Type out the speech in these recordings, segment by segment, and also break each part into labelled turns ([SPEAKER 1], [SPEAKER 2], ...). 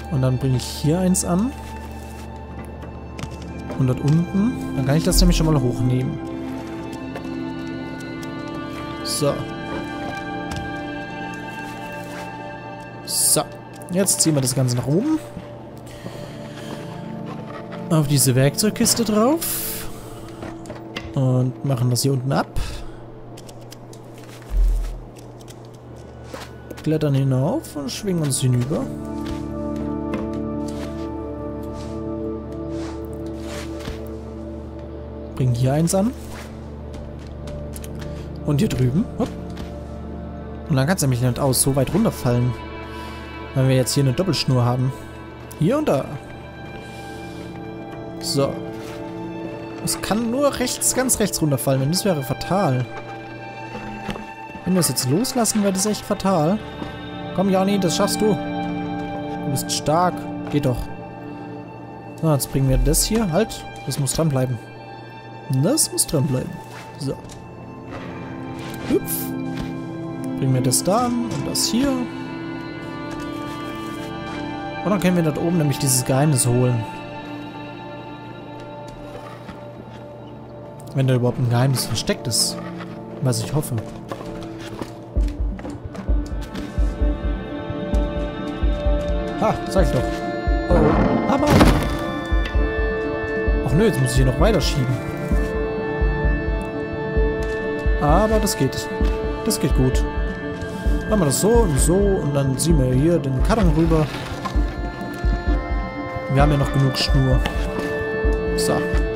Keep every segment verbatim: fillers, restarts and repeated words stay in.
[SPEAKER 1] Und dann bringe ich hier eins an. Und dort unten. Dann kann ich das nämlich schon mal hochnehmen. So. So. Jetzt ziehen wir das Ganze nach oben. Auf diese Werkzeugkiste drauf. Und machen das hier unten ab. Klettern hinauf und schwingen uns hinüber. Bringen hier eins an. Und hier drüben. Hopp. Und dann kann es nämlich nicht aus so weit runterfallen. Wenn wir jetzt hier eine Doppelschnur haben. Hier und da. So. Es kann nur rechts, ganz rechts runterfallen. Und das wäre fatal. Wenn wir es jetzt loslassen, wäre das echt fatal. Komm, Jani, das schaffst du. Du bist stark. Geht doch. So, jetzt bringen wir das hier. Halt. Das muss dranbleiben. Das muss dranbleiben. So. Hüpf. Bringen wir das da an und das hier. Und dann können wir dort oben nämlich dieses Geheimnis holen. Wenn da überhaupt ein Geheimnis versteckt ist. Was ich hoffe. Ha, sag ich doch. Oh, oh. Aber. Ach nö, jetzt muss ich hier noch weiter schieben. Aber das geht. Das geht gut. Machen wir das so und so und dann ziehen wir hier den Karton rüber. Wir haben ja noch genug Schnur. So.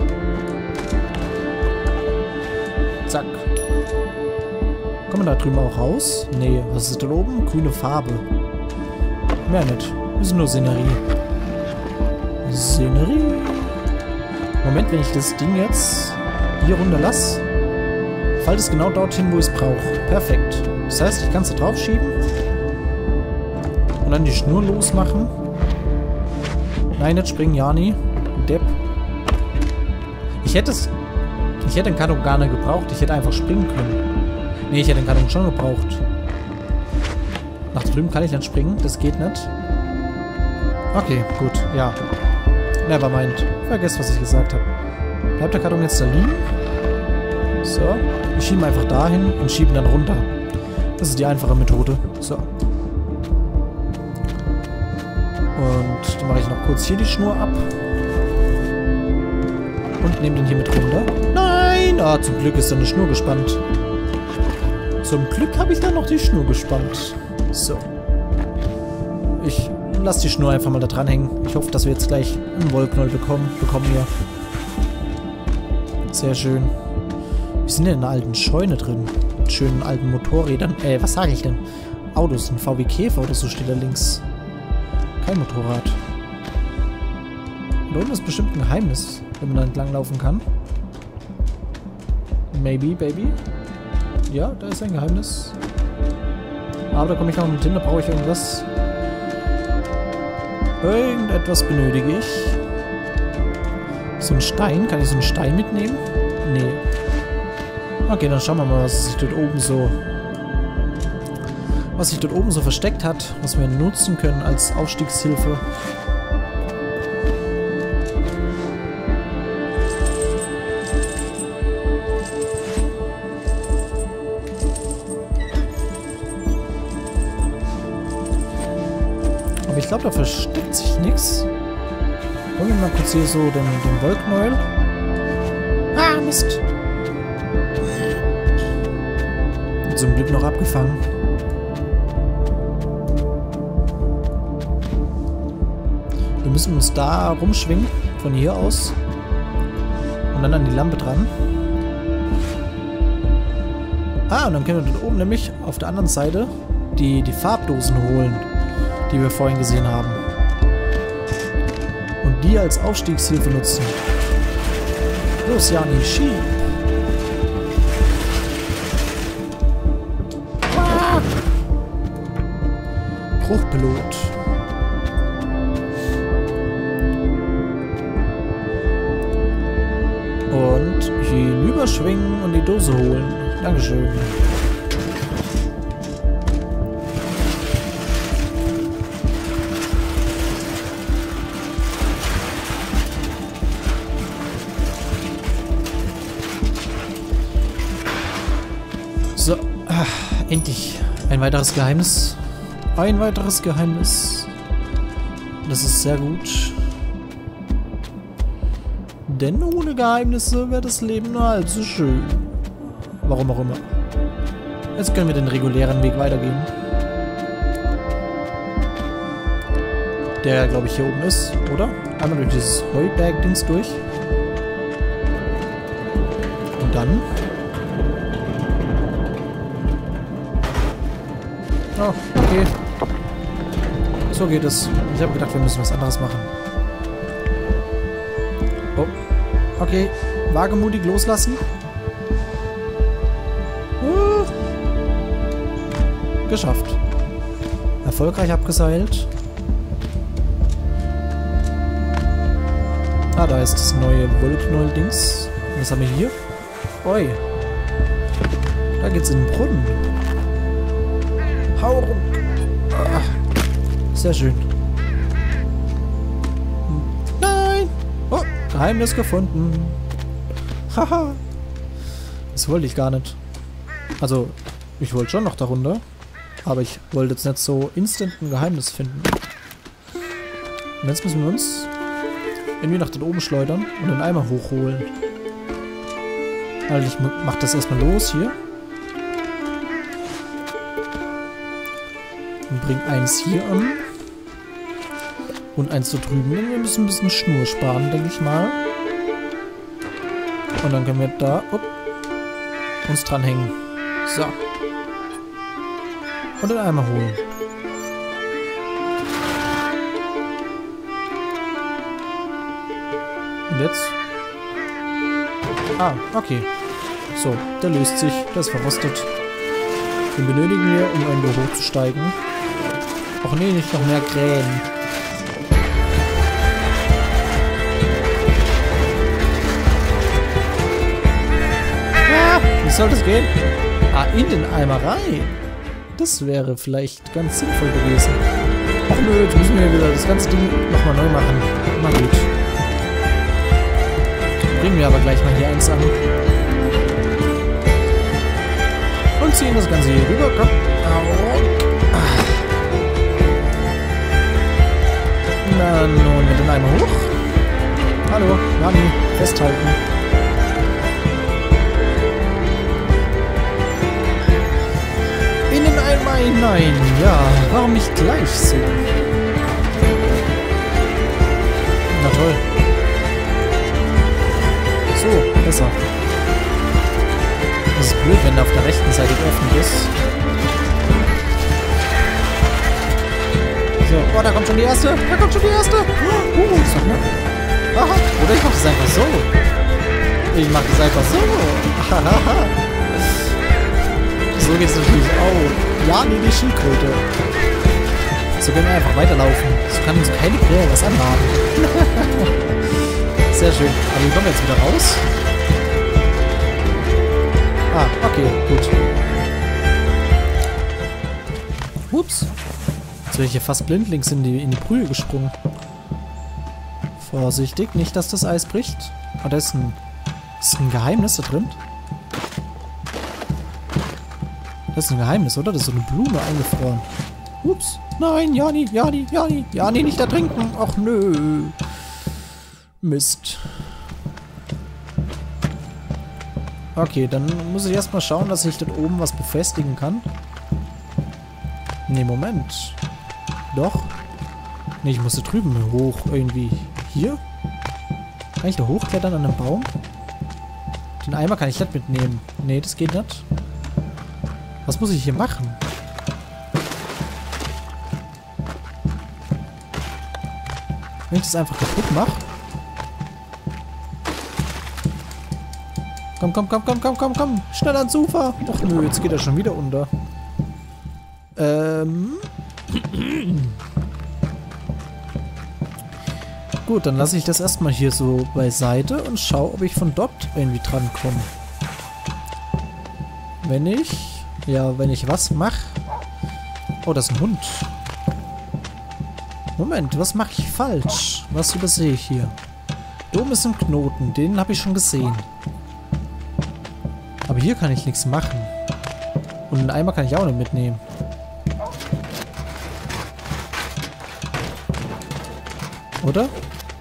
[SPEAKER 1] Zack. Kommen wir da drüben auch raus? Nee, was ist da oben? Grüne Farbe. Mehr nicht. Das ist nur Szenerie. Szenerie. Moment, wenn ich das Ding jetzt hier runter lasse, fällt es genau dorthin, wo ich es brauche. Perfekt. Das heißt, ich kann es da drauf schieben und dann die Schnur losmachen. Nein, nicht springen, Jani. Depp. Ich hätte es... Ich hätte den Karton gar nicht gebraucht. Ich hätte einfach springen können. Nee, ich hätte den Karton schon gebraucht. Nach drüben kann ich dann springen. Das geht nicht. Okay, gut. Ja. Nevermind. Vergesst, was ich gesagt habe. Bleibt der Karton jetzt da liegen? So. Wir schieben einfach dahin und schieben dann runter. Das ist die einfache Methode. So. Und dann mache ich noch kurz hier die Schnur ab. Und nehme den hier mit runter. Nein! Ah, zum Glück ist da eine Schnur gespannt. Zum Glück habe ich da noch die Schnur gespannt. So. Ich lasse die Schnur einfach mal da dran hängen. Ich hoffe, dass wir jetzt gleich einen Wollknäuel bekommen. Bekommen hier. Sehr schön. Wir sind ja in einer alten Scheune drin. Mit schönen alten Motorrädern. Äh, was sage ich denn? Autos. Ein V W Käfer oder so steht da links. Kein Motorrad. Da unten ist bestimmt ein Geheimnis, wenn man da entlang laufen kann. Maybe, baby. Ja, da ist ein Geheimnis. Aber da komme ich noch mit hin, da brauche ich irgendwas. Irgendetwas benötige ich. So ein Stein. Kann ich so einen Stein mitnehmen? Nee. Okay, dann schauen wir mal, was sich dort oben so... Was sich dort oben so versteckt hat, was wir nutzen können als Aufstiegshilfe. Aber ich glaube, da versteckt sich nichts. Holen wir mal kurz hier so den, den Wollknäuel. Ah, Mist. Zum Glück noch abgefangen. Wir müssen uns da rumschwingen, von hier aus. Und dann an die Lampe dran. Ah, und dann können wir dort oben nämlich auf der anderen Seite die, die Farbdosen holen, die wir vorhin gesehen haben. Und die als Aufstiegshilfe nutzen. Los, Jani, schieb! Ah! Bruchpilot. Und hinüberschwingen und die Dose holen. Dankeschön. Ah, endlich. Ein weiteres Geheimnis. Ein weiteres Geheimnis. Das ist sehr gut. Denn ohne Geheimnisse wäre das Leben nur allzu schön. Warum auch immer. Jetzt können wir den regulären Weg weitergehen. Der, glaube ich, hier oben ist, oder? Einmal durch dieses Heuberg-Dings durch. Und dann... Oh, okay. So geht es. Ich habe gedacht, wir müssen was anderes machen. Oh. Okay. Wagemutig loslassen. Uh. Geschafft. Erfolgreich abgeseilt. Ah, da ist das neue Wollknoll-Dings. Was haben wir hier? Oi. Da geht's in den Brunnen. Hau rum. Ah. Sehr schön. Nein! Oh, Geheimnis gefunden. Haha. Das wollte ich gar nicht. Also, ich wollte schon noch darunter. Aber ich wollte jetzt nicht so instant ein Geheimnis finden. Und jetzt müssen wir uns irgendwie nach dort oben schleudern und den Eimer hochholen. Also ich mach das erstmal los hier. Und bring eins hier an. Und eins da drüben. Denn wir müssen ein bisschen Schnur sparen, denke ich mal. Und dann können wir da up, uns dranhängen. So. Und den Eimer holen. Und jetzt? Ah, okay. So, der löst sich. Der ist verrostet. Den benötigen wir, um irgendwo hochzusteigen. Och nee, nicht noch mehr Krähen. Ah, wie soll das gehen? Ah, in den Eimer rein. Das wäre vielleicht ganz sinnvoll gewesen. Och nö, jetzt müssen wir wieder das ganze Ding nochmal neu machen. Na gut. Bringen wir aber gleich mal hier eins an. Und ziehen das Ganze hier rüber. Komm. Ah. Na nun, mit dem Eimer hoch. Hallo, Nani, festhalten. In den Eimer hinein. Ja, warum nicht gleich so? Na toll. So, besser. Das ist blöd, wenn er auf der rechten Seite geöffnet ist. So, oh, da kommt schon die erste. Da kommt schon die erste. Uh, sag mal. Aha. Oder ich mach das einfach so. Ich mach das einfach so. Hahaha. So geht's natürlich auch. Ja, nee, die Schildkröte. So können wir einfach weiterlaufen. So kann uns keine Krähe was anhaben. Sehr schön. Aber wir kommen jetzt wieder raus. Ah, okay, gut. Ups. Jetzt bin ich hier fast blindlings in die, in die Brühe gesprungen. Vorsichtig, nicht, dass das Eis bricht. Ah, da ist ein, ist ein Geheimnis da drin. Das ist ein Geheimnis, oder? Das ist so eine Blume eingefroren. Ups. Nein, Jani, Jani, Jani. Jani, nicht ertrinken. Ach, nö. Mist. Okay, dann muss ich erstmal schauen, dass ich dort oben was befestigen kann. Ne, Moment. Doch. Ne, ich muss da drüben hoch irgendwie. Hier? Kann ich da hochklettern an einem Baum? Den Eimer kann ich nicht mitnehmen. Ne, das geht nicht. Was muss ich hier machen? Wenn ich das einfach kaputt mache? Komm, komm, komm, komm, komm, komm, komm. Schnell ans Ufer. Och nö, jetzt geht er schon wieder unter. Ähm. Gut, dann lasse ich das erstmal hier so beiseite und schaue, ob ich von dort irgendwie dran komme. Wenn ich... Ja, wenn ich was mache... Oh, das ist ein Hund. Moment, was mache ich falsch? Was übersehe ich hier? Da oben ist ein Knoten, den habe ich schon gesehen. Aber hier kann ich nichts machen. Und einen Eimer kann ich auch nicht mitnehmen. Oder?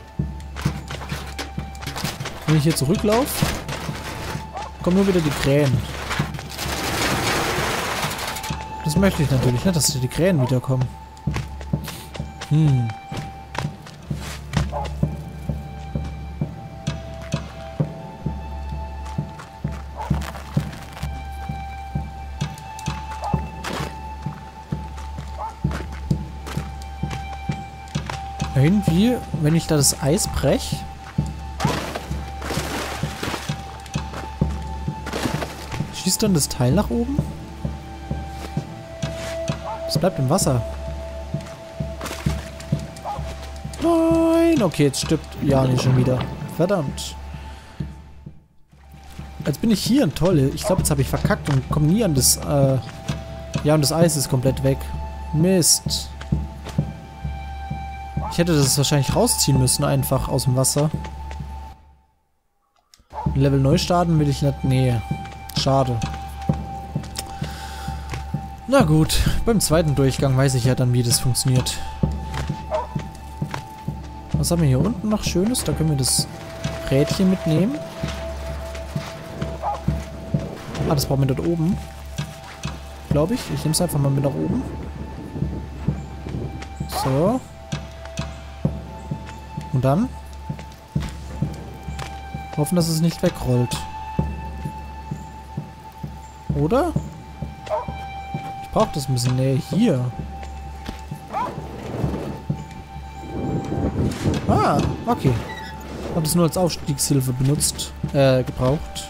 [SPEAKER 1] Wenn ich hier zurücklaufe, kommen nur wieder die Krähen. Das möchte ich natürlich nicht, dass die Krähen wiederkommen. Hm. Irgendwie, wenn ich da das Eis breche, schießt dann das Teil nach oben? Es bleibt im Wasser. Nein! Okay, jetzt stirbt Jani schon wieder. Verdammt. Jetzt bin ich hier ein Tolle. Ich glaube, jetzt habe ich verkackt und komme nie an das... Äh ja, und das Eis ist komplett weg. Mist. Ich hätte das wahrscheinlich rausziehen müssen, einfach aus dem Wasser. Level neu starten will ich nicht. Nee. Schade. Na gut. Beim zweiten Durchgang weiß ich ja dann, wie das funktioniert. Was haben wir hier unten noch Schönes? Da können wir das Rädchen mitnehmen. Ah, das brauchen wir dort oben. Glaube ich. Ich nehme es einfach mal mit nach oben. So. Und dann hoffen, dass es nicht wegrollt. Oder? Ich brauche das ein bisschen näher hier. Ah, okay. Ich habe das nur als Aufstiegshilfe benutzt, äh, gebraucht.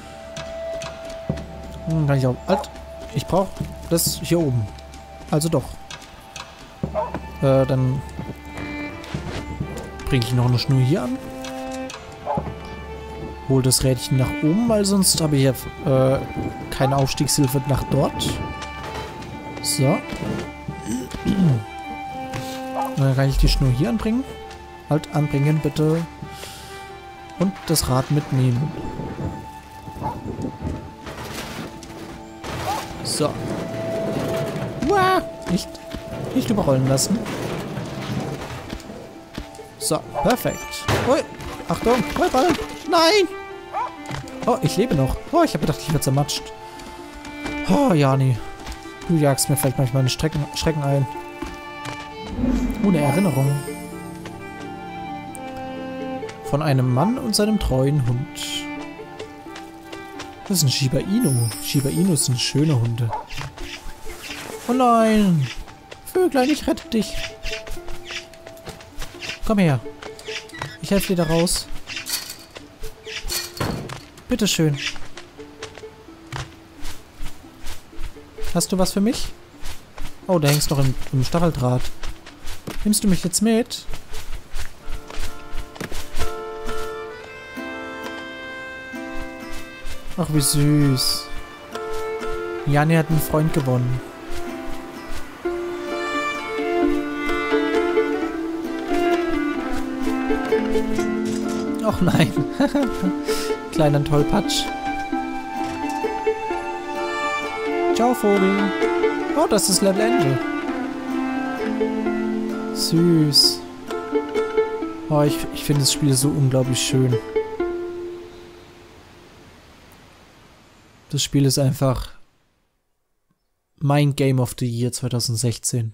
[SPEAKER 1] Hm, kann ich auch... Halt! Ich brauche das hier oben. Also doch. Äh, dann... bringe ich noch eine Schnur hier an. Hol das Rädchen nach oben, weil sonst habe ich ja äh, keine Aufstiegshilfe nach dort. So. Dann kann ich die Schnur hier anbringen. Halt anbringen, bitte. Und das Rad mitnehmen. So. Uah, nicht, nicht überrollen lassen. So, perfekt. Ui, Achtung, Rollball. Nein! Oh, ich lebe noch. Oh, ich habe gedacht, ich werde zermatscht. Oh, Jani. Du jagst mir vielleicht manchmal einen Strecken, Schrecken ein. Oh, eine Erinnerung. Von einem Mann und seinem treuen Hund. Das ist ein Shiba Inu. Shiba Inus sind schöne Hunde. Oh nein! Vöglein, ich rette dich. Komm her. Ich helfe dir da raus. Bitteschön. Hast du was für mich? Oh, da hängst noch im, im Stacheldraht. Nimmst du mich jetzt mit? Ach, wie süß. Jani hat einen Freund gewonnen. Ach nein. Kleiner Tollpatsch. Ciao, Vogel. Oh, das ist Level Ende. Süß. Oh, ich, ich finde das Spiel so unglaublich schön. Das Spiel ist einfach mein Game of the Year zwanzig sechzehn.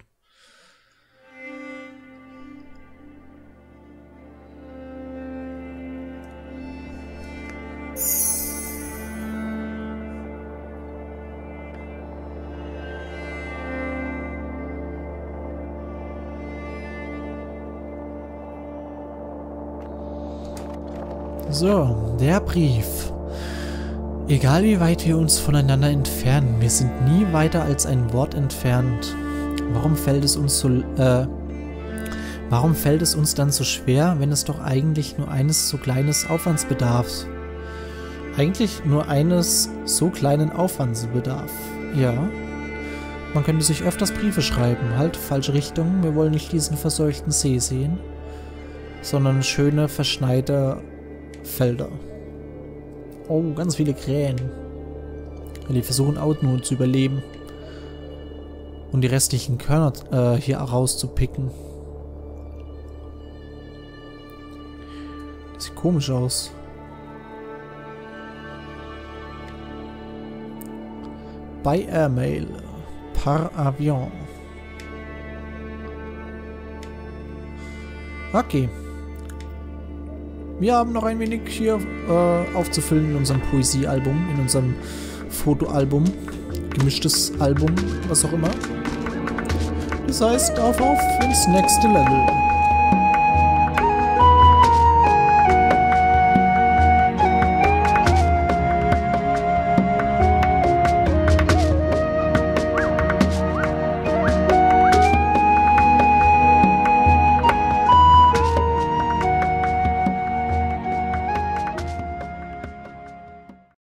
[SPEAKER 1] So, der Brief. Egal wie weit wir uns voneinander entfernen, wir sind nie weiter als ein Wort entfernt. Warum fällt es uns so, äh, warum fällt es uns dann so schwer, wenn es doch eigentlich nur eines so kleines Aufwands bedarf? Eigentlich nur eines so kleinen Aufwands bedarf. Ja. Man könnte sich öfters Briefe schreiben. Halt, falsche Richtung. Wir wollen nicht diesen verseuchten See sehen, sondern schöne, verschneite Felder. Oh, ganz viele Krähen. Weil die versuchen auch nur zu überleben. Und die restlichen Körner äh, hier rauszupicken. Das sieht komisch aus. By Airmail. Par Avion. Okay. Wir haben noch ein wenig hier äh, aufzufüllen in unserem Poesiealbum, in unserem Fotoalbum, gemischtes Album, was auch immer. Das heißt, auf auf ins nächste Level.